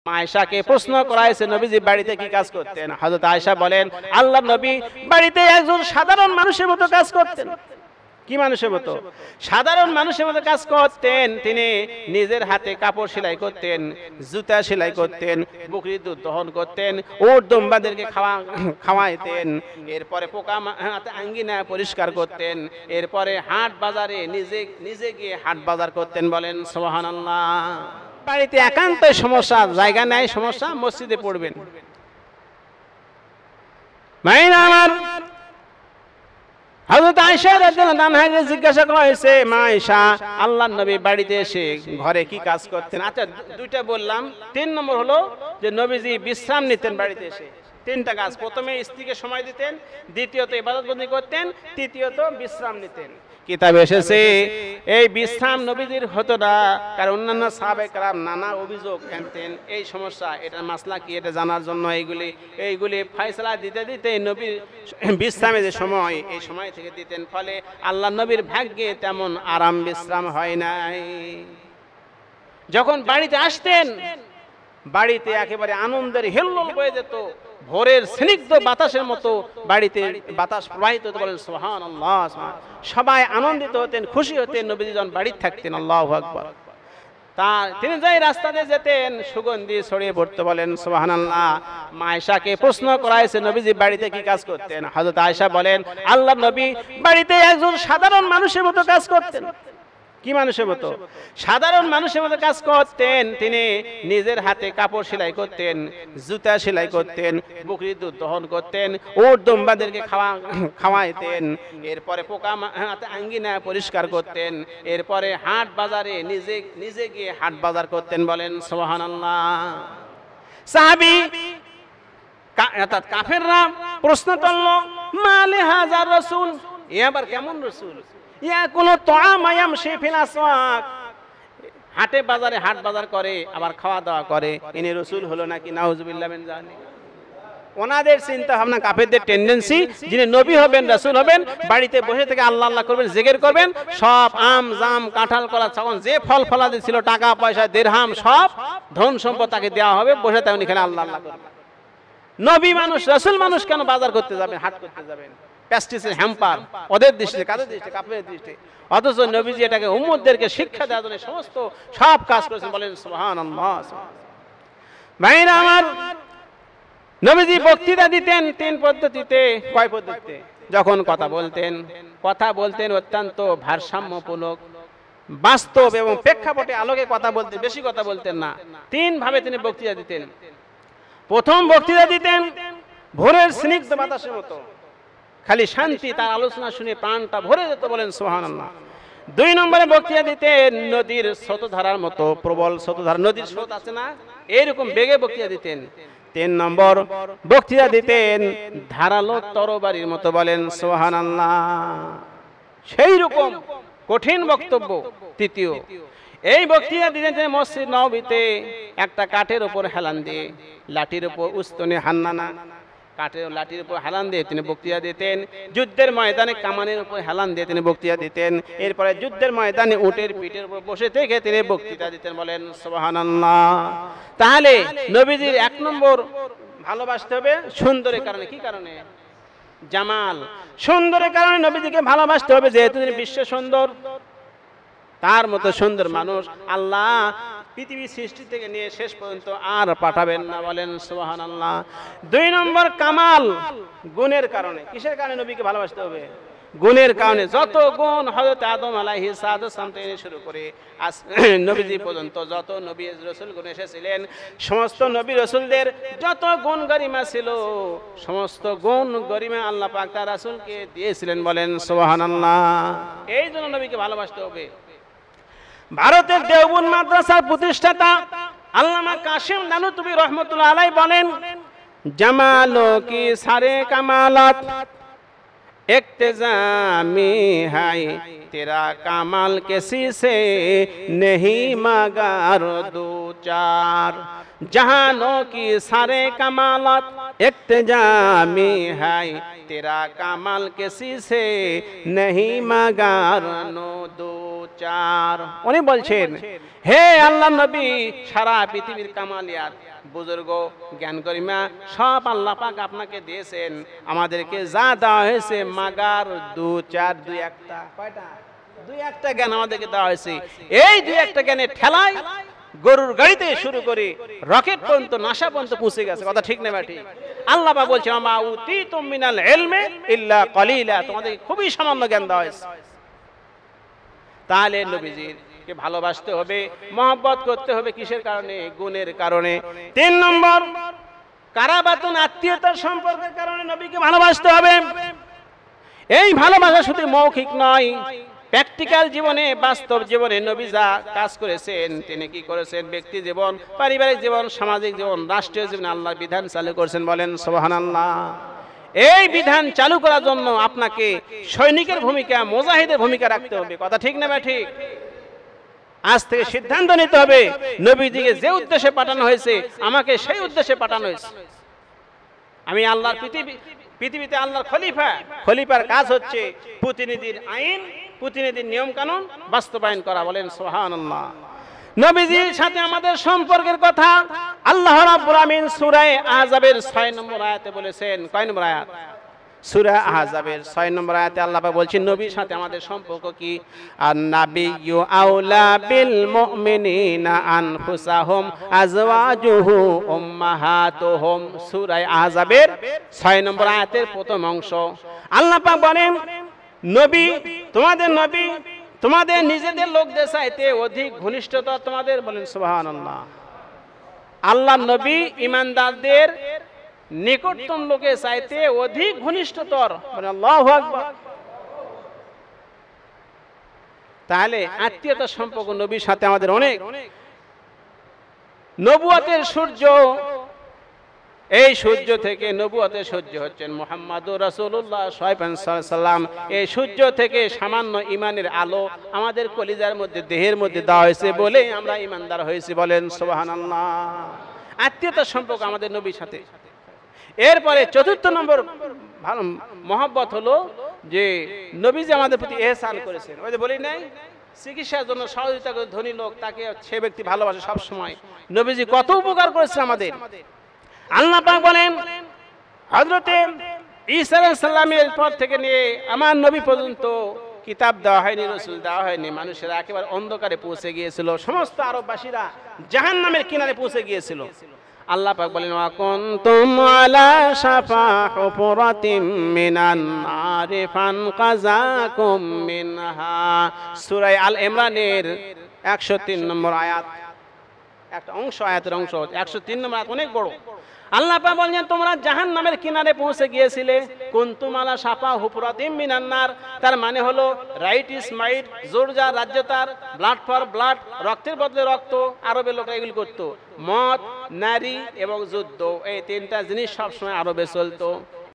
আয়েশাকে প্রশ্ন করা হয়েছে নবীজি বাড়িতে কি কাজ করতেন। হযরত আয়েশা বলেন আল্লাহর নবী বাড়িতে একজন সাধারণ মানুষের মতো কাজ করতেন। কি মানুষের মতো? সাধারণ মানুষের মতো কাজ করতেন। তিনি নিজের হাতে কাপড় সেলাই করতেন, জুতা সেলাই করতেন, বকরির দুধ দহন করতেন, উট দুম্বাদেরকে খাওয়াইতেন, এরপরে পোকা আঙ্গিনা পরিষ্কার করতেন, এরপরে হাট বাজারে নিজে গিয়ে হাট বাজার করতেন। বলেন সুবহানাল্লাহ। বাড়িতে একান্ত সমস্যা, জায়গা নাই সমস্যা, মসজিদে পড়বেন। মাইনা আমার হযরত আয়েশা রাদিয়াল্লাহু আনহাকে জিজ্ঞাসা করা হয়েছে, মা আয়েশা আল্লাহর নবী বাড়িতে এসে ঘরে কি কাজ করতেন? আচ্ছা দুইটা বললাম, 3 নম্বর হলো যে নবীজি বিশ্রাম নিতেন বাড়িতে এসে। 3টা কাজ, প্রথমে স্ত্রীকে সময় দিতেন, দ্বিতীয়ত ইবাদতবন্দি করতেন, তৃতীয়ত বিশ্রাম নিতেন। কিতাবে এসেছে এই বিশ্রাম নবীজির হতো না, কারণ অন্যান্য সাহাবায়ে কেরাম নানা অভিযোগ আনতেন, এই সমস্যা, এটা মাসলা কি, এটা জানার জন্য এইগুলি ফয়সালা দিতে দিতে নবীর বিশ্রামের যে সময়, এই সময় থেকে দিতেন। ফলে আল্লাহ নবীর ভাগ্যে তেমন আরাম বিশ্রাম হয় নাই। যখন বাড়িতে আসতেন, বাড়িতে একেবারে আনন্দের হিল্লোল বয়ে যেত, ভোরের স্নিগ্ধ বাতাসের মতো বাড়িতে বাতাস প্রবাহিত হতো। বলেন সুবহানাল্লাহ। সবাই আনন্দিত হতেন, খুশি হতেন নবীজি যখন বাড়িতে থাকতেন। আল্লাহু আকবার। তা তিনি যাই রাস্তাতে যেতেন সুগন্ধি ছড়িয়ে পড়তো। বলেন সুবহানাল্লাহ। মা আয়েশাকে প্রশ্ন করা হয়েছে নবীজি বাড়িতে কি কাজ করতেন। হযরত আয়েশা বলেন আল্লাহর নবী বাড়িতে একজন সাধারণ মানুষের মতো কাজ করতেন। কি মানুষের মতো? সাধারণ মানুষের মতো কাজ করতেন। তিনি নিজের হাতে কাপড় সেলাই করতেন, জুতা সেলাই করতেন, বকরির দুধ দহন করতেন, উট দুম্বাদেরকে খাওয়াইতেন, এরপরে পোকা আঙ্গিনা পরিষ্কার করতেন, এরপরে হাট বাজারে নিজে গিয়ে হাট বাজার করতেন। বলেন সুবহানাল্লাহ। সাহাবী অর্থাৎ কাফেররা প্রশ্ন করল, মা লিহাযার রাসূল, এ আবার কেমন রাসূল? হাটে বাজারে হাট বাজার করে, আবার খাওয়া দাওয়া করে, ইনি রসুল হলো নাকি? নাউজুবিল্লাহ মিন যালিক। ওনাদের চিন্তা ভাবনা, কাফেরদের টেন্ডেন্সি, যিনি নবী হবেন রাসূল হবেন বাড়িতে বসে থেকে আল্লাহ আল্লাহ করবেন, জিকির করবেন, সব আম জাম কাঁঠাল কলা তখন যে ফল ফলাদি ছিল, টাকা পয়সা দিরহাম সব ধন সম্পদ তাকে দেওয়া হবে, বসে থাকুন এখানে আল্লাহ আল্লাহ করবেন। নবী মানুষ রাসূল মানুষ কেন বাজার করতে যাবেন, হাট করতে যাবেন? প্যাস্টিসের হ্যাম্পার ওদের দৃষ্টিতে, কাদের দৃষ্টিতে? কাফেরদের দৃষ্টিতে। অথচ নবীজি এটাকে উম্মতদেরকে শিক্ষা দেওয়ার জন্য সমস্ত সব কাজ করেছেন। বলেন সুবহানাল্লাহ। ভাইরা আমার, নবীজি বক্তৃতা দিতেন 3 পদ্ধতিতে। কয় পদ্ধতিতে? যখন কথা বলতেন অত্যন্ত ভারসাম্যপূর্ণক, বাস্তব এবং প্রেক্ষাপটে আলোকে কথা বলতেন, বেশি কথা বলতেন না। 3 ভাবে তিনি বক্তৃতা দিতেন। প্রথম বক্তৃতা দিতেন ভোরের স্নিগ্ধ বাতাসের মতো, খালি শান্তি, তার আলোচনা শুনে প্রাণটা ভরে যেত। বলেন সুবহানাল্লাহ। 2 নম্বরে বক্তৃতা দিতেন নদীর স্রোতধারার মতো, প্রবল স্রোতধারা, নদীর স্রোত আছে না, এইরকম বেগে বক্তৃতা দিতেন। 3 নম্বর বক্তৃতা দিতেন ধারালো তরবারির মতো। বলেন সুবহানাল্লাহ। সেই রকম কঠিন বক্তব্য। তৃতীয়, এই বক্তৃতা দিতেন মসজিদ নববীতে একটা কাঠের উপর হেলান দিয়ে, লাঠির উপর উস্তনে হান্নানা, কাঠের লাঠির উপর হেলান দিয়ে তিনি বক্তৃতা দিতেন। যুদ্ধের ময়দানে কামানের উপর হেলান দিয়ে তিনি বক্তৃতা দিতেন। এরপরে যুদ্ধের ময়দানে উটের পিঠের উপর বসে থেকে তিনি বক্তৃতা দিতেন। বলেন সুবহানাল্লাহ। তাহলে নবীজির 1 নম্বর ভালোবাসতে হবে সুন্দরের কারণে। কি কারণে? জামাল, সুন্দরের কারণে নবীজিকে ভালোবাসতে হবে। যেহেতু তিনি বিশ্ব সুন্দর, তার মতো সুন্দর মানুষ আল্লাহ পৃথিবী সৃষ্টি থেকে নিয়ে শেষ পর্যন্ত আর পাঠাবেন না। বলেন সুবহানাল্লাহ। 2 নম্বর কামাল, গুণের কারণে। কিসের কারণে নবীকে ভালোবাসতে হবে? গুণের কারণে। যত গুণ হযরত আদম আলাইহিস সালাম থেকে শুরু করে নবীজি পর্যন্ত যত নবী রাসূল গুণ এসেছিলেন, সমস্ত নবী রাসূলদের যত গুণ গরিমা ছিল, সমস্ত গুণ গরিমা আল্লাহ পাক তার রাসূলকে দিয়েছিলেন। বলেন সুবহানাল্লাহ। এই জন্য নবীকে ভালোবাসতে হবে। ভারতের দেওবন্দ মাদ্রাসার প্রতিষ্ঠাতা আল্লামা কাসিম নানুতুবি রহমতুল্লাহ আলাইহি বলেন, জামালো কি সারে কামালাত ইক্তেজামি হাই, তেরা কামাল কিসি সে नहीं मगर दो चार, जहानों की सारे कमालत इक्तिजामी है, तेरा कमाल किसी से नहीं मगर नो दो चार। উনি বলছেন, হে আল্লাহ নবী, সারা পৃথিবীর কামালিয়াত বুজুর্গ, জ্ঞান গরিমা সব আল্লাহ পাক আপনাকে দিয়েছেন। আমাদেরকে যা দেওয়া হয়েছে মাগার 2 4 2 1টা, কয়টা 2 1টা জ্ঞান আমাদেরকে দেওয়া হয়েছে। এই 2 1টা জ্ঞানের ঠেলায় গরুর গাড়িতে শুরু করে রকেট পর্যন্ত, নাসা পর্যন্ত পৌঁছে গেছে। কথা ঠিক না ঠিক? আল্লাহ পাক বলছেন আমা উতিতুম মিনাল ইলমি ইল্লা কলিলা, তোমাদের খুবই সামান্য জ্ঞান দেওয়া হয়েছে। তাহলে নবীজির কে ভালোবাসতে হবে, মহব্বত করতে হবে। কিসের কারণে? গুণের কারণে। 3 নম্বর, কারাবাতুন, আত্মীয়তার সম্পর্কের কারণে নবীকে ভালোবাসতে হবে। এই ভালোবাসা শুধু মৌখিক নয়, প্র্যাকটিক্যাল জীবনে, বাস্তব জীবনে নবী যা কাজ করেছেন, তিনি কি করেছেন? ব্যক্তি জীবন, পারিবারিক জীবন, সামাজিক জীবন, রাষ্ট্রীয় জীবনে আল্লাহর বিধান চালু করেছেন। বলেন সুবহানাল্লাহ। এই বিধান চালু করার জন্য আপনাকে সৈনিকের ভূমিকা, মুজাহিদের ভূমিকা রাখতে হবে। কথা ঠিক না ঠিক? আজ থেকে সিদ্ধান্ত নিতে হবে, নবীজিকে যে উদ্দেশ্যে পাঠানো হয়েছে আমাকে সেই উদ্দেশ্যে পাঠানো হয়েছে। আমি আল্লাহর পৃথিবীতে আল্লাহর খলিফা, খলিফার কাজ হচ্ছে প্রতিনিধির আইন, প্রতিনিধির নিয়ম কানুন বাস্তবায়ন করা। বলেন সুবহানাল্লাহ। নবীজির সাথে আমাদের সম্পর্কের কথা আল্লাহ রাব্বুল আমিন সূরা আহজাবের 6 নম্বর আয়াতে বলেছেন। কয় নম্বর আয়াত? সূরা আহজাবের 6 নম্বর আয়াতে আল্লাহ পাক বলছেন নবীর সাথে আমাদের সম্পর্ক কি? আন-নাবিয়্যু আওলা বিল মুমিনিনা আনফুসাহুম আজওয়াজুহু উম্মাহাতুহুম। সূরা আহজাবের 6 নম্বর আয়াতের প্রথম অংশ আল্লাহ পাক বলেন নবী, তোমাদের নিজেদের লোকদের চাইতে অধিক ঘনিষ্ঠতা তোমাদের। বলেন সুবহানাল্লাহ। আল্লাহর নবী ঈমানদারদের নিকটতম লোকের চাইতে অধিক ঘনিষ্ঠতর। বলেন আল্লাহু আকবার। তাহলে আত্মীয়তার সম্পর্ক নবীর সাথে আমাদের অনেক। নবুয়তের সূর্য, এই সূর্য থেকে নবুয়তের সূর্য হচ্ছেন মুহাম্মাদুর রাসূলুল্লাহ সাল্লাল্লাহু আলাইহি ওয়াসাল্লাম। এই সূর্য থেকে সামান্য ঈমানের আলো আমাদের কলিজার মধ্যে, দেহের মধ্যে দেওয়া হয়েছে বলে আমরা ঈমানদার হয়েছি। বলেন সুবহানাল্লাহ। আত্মীয়তার সম্পর্ক আমাদের নবীর সাথে। এরপরে 4র্থ নম্বর ভালো মহব্বত হলো যে নবীজি আমাদের প্রতি ইহসান করেছেন। ওই যে বলি নাই, চিকিৎসার জন্য সহযোগিতা করে ধনী লোক, তাকে সে ব্যক্তি ভালোবাসে সব সময়। নবীজি কত উপকার করেছেন আমাদের। আল্লাহ পাক বলেন হযরতে ঈসা আলাইহিস সালামের পর থেকে নিয়ে আমার নবী পর্যন্ত কিতাব দেওয়া হয়নি, রাসূল দেওয়া হয়নি। মানুষেরা একেবারে অন্ধকারে পৌঁছে গিয়েছিল, সমস্ত আরববাসীরা জাহান্নামের কিনারে পৌঁছে গিয়েছিল। আল্লাহ পাক বলেন ওয়া কুনতুম আলা শাফা হুফরাতিম মিনান নারি ফানকাযাকুম মিনহা। সূরা আল ইমরানের 103 নম্বর আয়াত, একটা অংশ, আয়াতের অংশ 103 নম্বর আয়াত, অনেক বড়। আল্লাহ পাক বলেন তোমরা জাহান্নামের কিনারে পৌঁছে গিয়েছিলে। কুনতুম আলা শাফা হুফরাতিম মিনান নার, তার মানে হলো রাইট ইজ মাইট, জোর যার রাজ্য তার, ব্লাড ফর ব্লাড, রক্তের বদলে রক্ত। আরবের লোকরা এগুলো করতো। মদ, নারী এবং যুদ্ধ, এই 3টা জিনিস সবসময় আরবে চলতো।